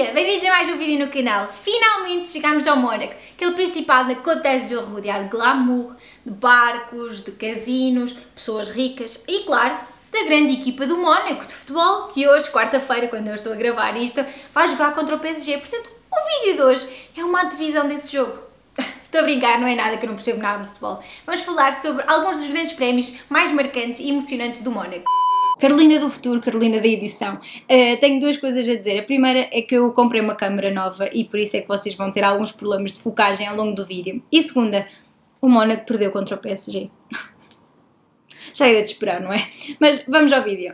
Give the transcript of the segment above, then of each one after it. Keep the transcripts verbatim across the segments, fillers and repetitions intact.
dia! Bem-vindos a mais um vídeo no canal. Finalmente chegamos ao Mónaco, aquele principado na Côte d'Azur rodeado de glamour, de barcos, de casinos, pessoas ricas e, claro, da grande equipa do Mónaco de futebol, que hoje, quarta-feira, quando eu estou a gravar isto, vai jogar contra o P S G. Portanto, o vídeo de hoje é uma divisão desse jogo. Estou a brincar, não é nada, que eu não percebo nada de futebol. Vamos falar sobre alguns dos grandes prémios mais marcantes e emocionantes do Mónaco. Carolina do futuro, Carolina da edição. Uh, tenho duas coisas a dizer. A primeira é que eu comprei uma câmera nova e por isso é que vocês vão ter alguns problemas de focagem ao longo do vídeo. E segunda, o Mónaco perdeu contra o P S G. Já era de esperar, não é? Mas vamos ao vídeo.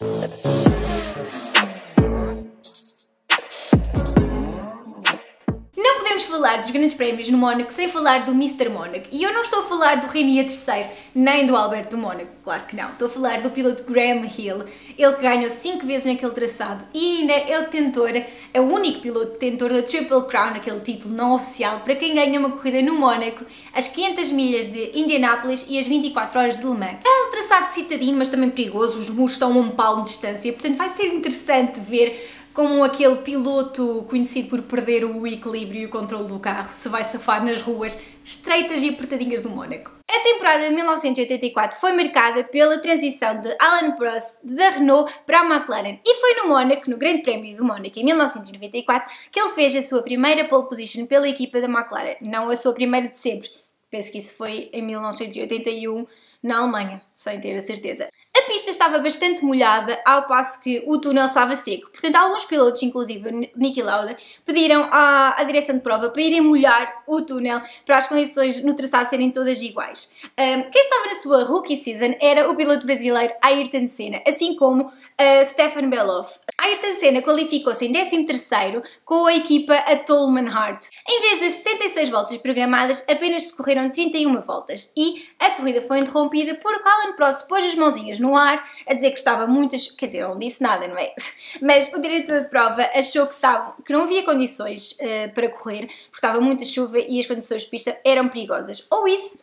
Podemos falar dos grandes prémios no Mónaco sem falar do mister Mónaco. E eu não estou a falar do Rainier terceiro, nem do Alberto do Mónaco, claro que não. Estou a falar do piloto Graham Hill, ele que ganhou cinco vezes naquele traçado e ainda é o detentor, é o único piloto detentor da Triple Crown, aquele título não oficial, para quem ganha uma corrida no Mónaco, as quinhentas milhas de Indianápolis e as vinte e quatro horas de Le Mans. É um traçado citadino, mas também perigoso, os muros estão a um palmo de distância, portanto vai ser interessante ver como aquele piloto conhecido por perder o equilíbrio e o controle do carro se vai safar nas ruas estreitas e apertadinhas do Mónaco. A temporada de mil novecentos e oitenta e quatro foi marcada pela transição de Alain Prost da Renault para a McLaren e foi no Mónaco, no Grande Prémio do Mónaco em mil novecentos e noventa e quatro, que ele fez a sua primeira pole position pela equipa da McLaren, não a sua primeira de sempre. Penso que isso foi em mil novecentos e oitenta e um na Alemanha, sem ter a certeza. A pista estava bastante molhada, ao passo que o túnel estava seco. Portanto, alguns pilotos, inclusive Niki Lauda, pediram à, à direção de prova para irem molhar o túnel para as condições no traçado serem todas iguais. Um, quem estava na sua rookie season era o piloto brasileiro Ayrton Senna, assim como uh, Stefan Bellof. Ayrton Senna qualificou-se em décimo terceiro com a equipa a Toleman Hart. Em vez das sessenta e seis voltas programadas, apenas se correram trinta e uma voltas e a corrida foi interrompida porque Alain Prost pôs as mãozinhas no ar a dizer que estava muitas... Quer dizer, não disse nada, não é? Mas o diretor de prova achou que, estava, que não havia condições uh, para correr porque estava muita chuva e as condições de pista eram perigosas. Ou isso...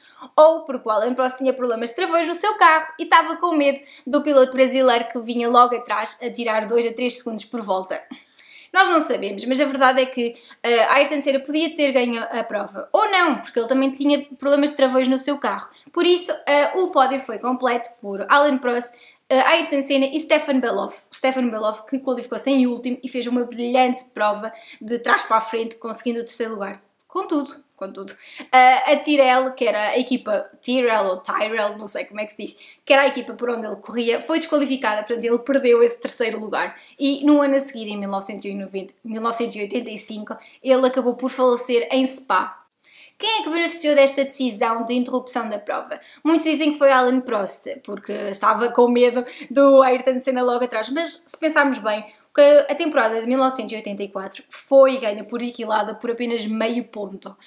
ou porque o Alain Prost tinha problemas de travões no seu carro e estava com medo do piloto brasileiro que vinha logo atrás a tirar dois a três segundos por volta. Nós não sabemos, mas a verdade é que uh, Ayrton Senna podia ter ganho a prova, ou não, porque ele também tinha problemas de travões no seu carro. Por isso, uh, o pódio foi completo por Alain Prost, uh, Ayrton Senna e Stefan Bellof. O Stefan Bellof que qualificou-se em último e fez uma brilhante prova de trás para a frente, conseguindo o terceiro lugar. Contudo, contudo, uh, a Tyrrell, que era a equipa, Tyrrell ou Tyrrell, não sei como é que se diz, que era a equipa por onde ele corria, foi desqualificada, portanto ele perdeu esse terceiro lugar. E no ano a seguir, em mil novecentos e noventa, mil novecentos e oitenta e cinco, ele acabou por falecer em Spa. Quem é que beneficiou desta decisão de interrupção da prova? Muitos dizem que foi Alain Prost, porque estava com medo do Ayrton Senna logo atrás, mas se pensarmos bem, a temporada de mil novecentos e oitenta e quatro foi ganha por Niki por apenas meio ponto. Uh,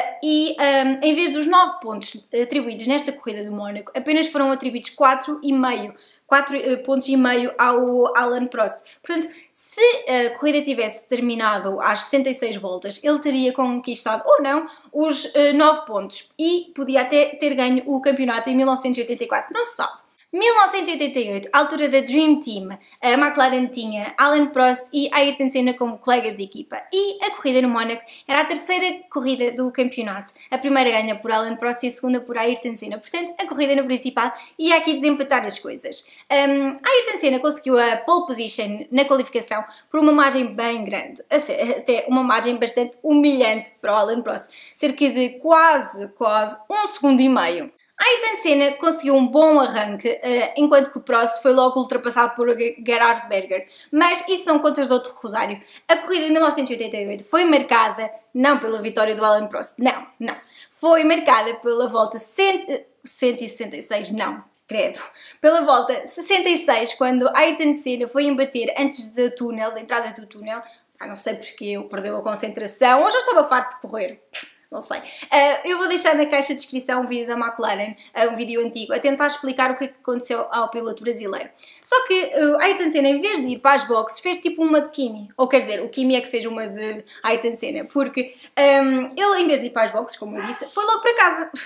e um, em vez dos nove pontos atribuídos nesta corrida do Mónaco, apenas foram atribuídos quatro e meio. quatro pontos e meio ao Alain Prost. Portanto, se a corrida tivesse terminado às sessenta e seis voltas, ele teria conquistado, ou não, os uh, nove pontos e podia até ter ganho o campeonato em mil novecentos e oitenta e quatro. Não se sabe. mil novecentos e oitenta e oito, à altura da Dream Team, a McLaren tinha Alain Prost e Ayrton Senna como colegas de equipa e a corrida no Mónaco era a terceira corrida do campeonato. A primeira ganha por Alain Prost e a segunda por Ayrton Senna. Portanto, a corrida no principal ia aqui desempatar as coisas. Um, Ayrton Senna conseguiu a pole position na qualificação por uma margem bem grande, até uma margem bastante humilhante para o Alain Prost, cerca de quase, quase um segundo e meio. Ayrton Senna conseguiu um bom arranque, uh, enquanto que o Prost foi logo ultrapassado por Gerhard Berger. Mas isso são contas de outro rosário. A corrida de mil novecentos e oitenta e oito foi marcada, não pela vitória do Alain Prost, não, não. Foi marcada pela volta cento e sessenta e seis, não, credo. Pela volta sessenta e seis, quando Ayrton Senna foi embater antes do túnel, da entrada do túnel, ah, não sei porque eu perdeu a concentração, ou já estava farto de correr. Não sei. Uh, eu vou deixar na caixa de descrição um vídeo da McLaren, uh, um vídeo antigo, a tentar explicar o que é que aconteceu ao piloto brasileiro. Só que uh, Ayrton Senna, em vez de ir para as boxes, fez tipo uma de Kimi. Ou quer dizer, o Kimi é que fez uma de Ayrton Senna, porque um, ele, em vez de ir para as boxes, como eu disse, foi logo para casa.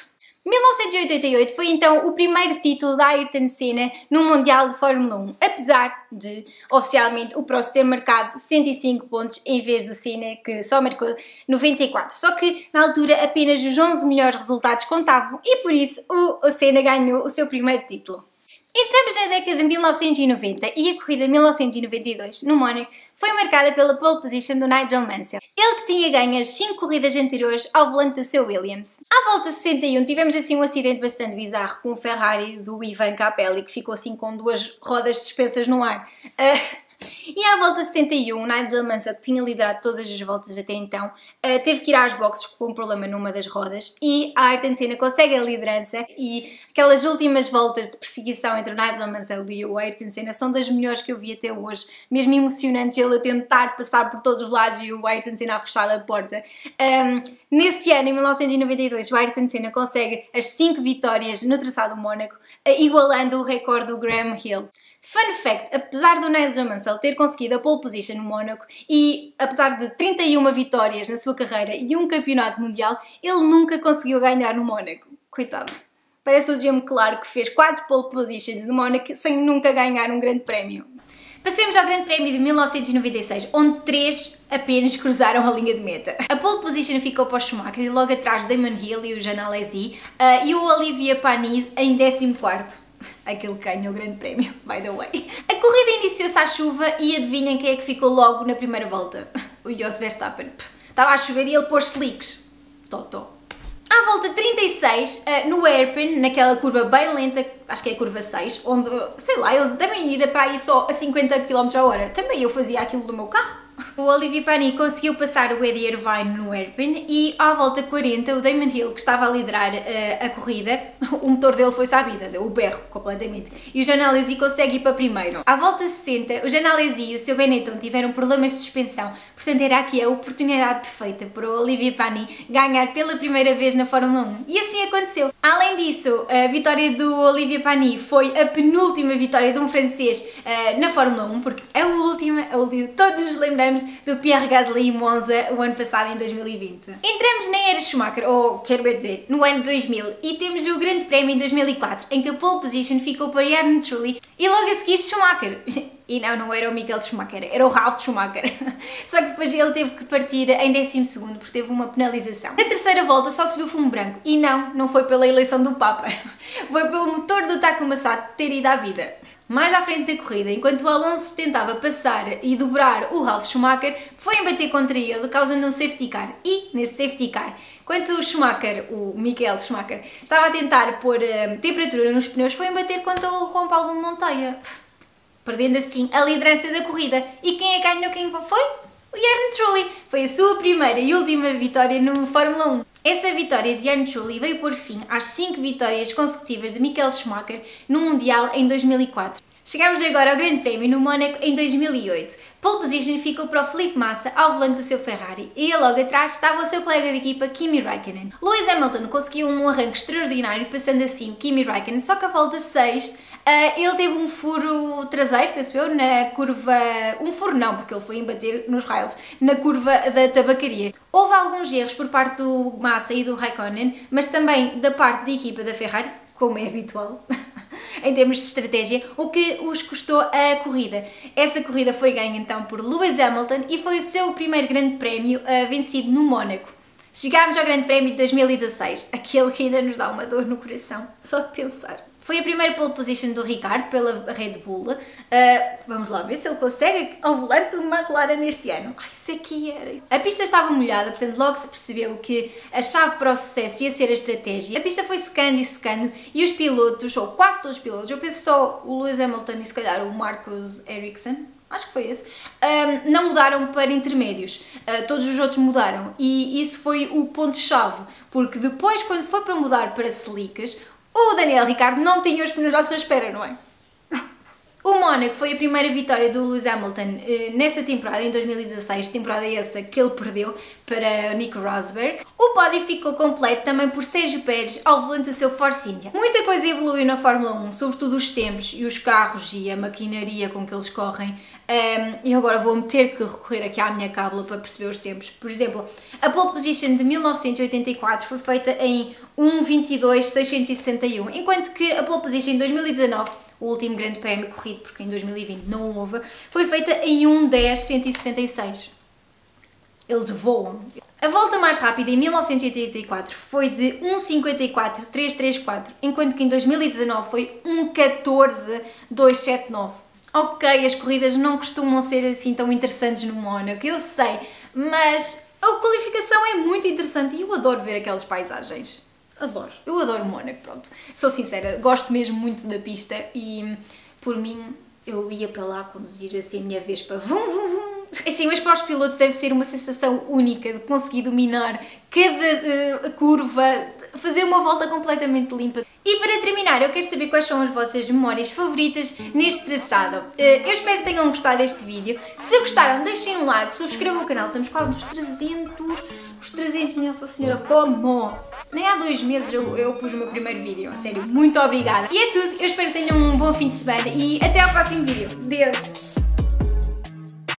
mil novecentos e oitenta e oito foi então o primeiro título da Ayrton Senna no Mundial de Fórmula um, apesar de, oficialmente, o Prost ter marcado cento e cinco pontos em vez do Senna, que só marcou noventa e quatro. Só que, na altura, apenas os onze melhores resultados contavam e, por isso, o Senna ganhou o seu primeiro título. Entramos na década de mil novecentos e noventa e a corrida de mil novecentos e noventa e dois, no Mónaco, foi marcada pela pole position do Nigel Mansell. Ele que tinha ganho as cinco corridas anteriores ao volante do seu Williams. À volta sessenta e um tivemos assim um acidente bastante bizarro com o Ferrari do Ivan Capelli, que ficou assim com duas rodas suspensas no ar. Uh... E à volta sessenta e um, Nigel Mansell, que tinha liderado todas as voltas até então, uh, teve que ir às boxes com um problema numa das rodas e a Ayrton Senna consegue a liderança e aquelas últimas voltas de perseguição entre o Nigel Mansell e o Ayrton Senna são das melhores que eu vi até hoje, mesmo emocionantes, ele a tentar passar por todos os lados e o Ayrton Senna a fechar a porta. Um, nesse ano, em mil novecentos e noventa e dois, o Ayrton Senna consegue as cinco vitórias no traçado Mónaco, uh, igualando o recorde do Graham Hill. Fun fact, apesar do Nigel Mansell ter conseguido a pole position no Mónaco e apesar de trinta e uma vitórias na sua carreira e um campeonato mundial, ele nunca conseguiu ganhar no Mónaco. Coitado. Parece o Jim Clark que fez quatro pole positions no Mónaco sem nunca ganhar um grande prémio. Passemos ao Grande Prémio de mil novecentos e noventa e seis, onde três apenas cruzaram a linha de meta. A pole position ficou para o Schumacher e logo atrás Damon Hill e o Jean Alesi uh, e o Olivier Panis em décimo quarto. Aquele que ganhou o Grande Prémio, by the way. A corrida iniciou-se à chuva e adivinhem quem é que ficou logo na primeira volta? O Jos Verstappen. Estava a chover e ele pôs slicks. Totó. À volta trinta e seis, no hairpin, naquela curva bem lenta, acho que é a curva seis, onde, sei lá, eles devem ir para aí só a cinquenta quilómetros a hora. Também eu fazia aquilo do meu carro. O Olivier Panis conseguiu passar o Eddie Irvine no hairpin e à volta quarenta o Damon Hill, que estava a liderar uh, a corrida, o motor dele foi-se à vida, deu o berro completamente, e o Jean Alesi consegue ir para primeiro. À volta sessenta, o Jean Alesi e o seu Benetton tiveram problemas de suspensão, portanto era aqui a oportunidade perfeita para o Olivier Panis ganhar pela primeira vez na Fórmula um. E assim aconteceu. Além disso, a vitória do Olivier Panis foi a penúltima vitória de um francês uh, na Fórmula um, porque a última, a última, todos nos lembramos do Pierre Gasly em Monza o ano passado, em dois mil e vinte. Entramos na era Schumacher, ou quero dizer, no ano dois mil, e temos o Grande Prémio em dois mil e quatro, em que a pole position ficou para Jarno Trulli e logo a seguir Schumacher. E não, não era o Michael Schumacher, era o Ralf Schumacher. Só que depois ele teve que partir em décimo segundo porque teve uma penalização. Na terceira volta só se viu fumo branco e não, não foi pela eleição do Papa. Foi pelo motor do Takuma Sato ter ido à vida. Mais à frente da corrida, enquanto o Alonso tentava passar e dobrar o Ralf Schumacher, foi embater contra ele, causando um safety car. E, nesse safety car, enquanto o Schumacher, o Michael Schumacher, estava a tentar pôr uh, temperatura nos pneus, foi embater contra o Juan Pablo Montoya, perdendo assim a liderança da corrida. E quem é que ganhou? Quem foi? O Jarno Trulli. Foi a sua primeira e última vitória no Fórmula um. Essa vitória de Jarno Trulli veio pôr fim às cinco vitórias consecutivas de Michael Schumacher no Mundial em dois mil e quatro. Chegamos agora ao Grande Prémio no Mónaco em dois mil e oito. Pole position ficou para o Felipe Massa ao volante do seu Ferrari e logo atrás estava o seu colega de equipa Kimi Raikkonen. Lewis Hamilton conseguiu um arranque extraordinário passando assim o Kimi Raikkonen, só que a volta seis uh, ele teve um furo traseiro, penso eu, na curva... um furo não, porque ele foi embater nos rails, na curva da tabacaria. Houve alguns erros por parte do Massa e do Raikkonen, mas também da parte da equipa da Ferrari, como é habitual. Em termos de estratégia, o que os custou a corrida. Essa corrida foi ganha então por Lewis Hamilton e foi o seu primeiro grande prémio uh, vencido no Mónaco. Chegámos ao Grande Prémio de dois mil e dezasseis, aquele que ainda nos dá uma dor no coração, só de pensar. Foi a primeira pole position do Ricciardo pela Red Bull. Uh, vamos lá ver se ele consegue ao volante do McLaren neste ano. Ai, isso aqui era... A pista estava molhada, portanto logo se percebeu que a chave para o sucesso ia ser a estratégia. A pista foi secando e secando e os pilotos, ou quase todos os pilotos, eu penso só o Lewis Hamilton e se calhar o Marcus Ericsson, acho que foi esse, um, não mudaram para intermédios, uh, todos os outros mudaram e isso foi o ponto-chave, porque depois quando foi para mudar para slicks, o Daniel Ricciardo não tinha os pneus à sua espera, não é? O Mónaco foi a primeira vitória do Lewis Hamilton eh, nessa temporada, em dois mil e dezasseis, temporada essa que ele perdeu para Nico Rosberg. O pódio ficou completo também por Sérgio Pérez ao volante do seu Force India. Muita coisa evoluiu na Fórmula um, sobretudo os tempos e os carros e a maquinaria com que eles correm. Um, e agora vou-me ter que recorrer aqui à minha cábula para perceber os tempos. Por exemplo, a pole position de mil novecentos e oitenta e quatro foi feita em um vinte e dois seiscentos e sessenta e um, enquanto que a pole position em dois mil e dezanove, o último grande prémio corrido, porque em dois mil e vinte não houve, foi feita em um dez cento e sessenta e seis. Eles voam. A volta mais rápida em mil novecentos e oitenta e quatro foi de um cinquenta e quatro trezentos e trinta e quatro, enquanto que em dois mil e dezanove foi um catorze duzentos e setenta e nove. Ok, as corridas não costumam ser assim tão interessantes no Mónaco, eu sei, mas a qualificação é muito interessante e eu adoro ver aquelas paisagens. Adoro. Eu adoro o Mónaco, pronto. Sou sincera, gosto mesmo muito da pista e, por mim, eu ia para lá conduzir assim a minha Vespa. Vum, vum, vum. Assim, mas para os pilotos deve ser uma sensação única de conseguir dominar cada uh, curva, fazer uma volta completamente limpa. E para terminar, eu quero saber quais são as vossas memórias favoritas neste traçado. Uh, eu espero que tenham gostado deste vídeo. Se gostaram, deixem um like, subscrevam o canal, estamos quase nos trezentos, os trezentos, Nossa Senhora, como? Nem há dois meses eu, eu pus o meu primeiro vídeo, a sério, muito obrigada. E é tudo, eu espero que tenham um bom fim de semana e até ao próximo vídeo. Deus!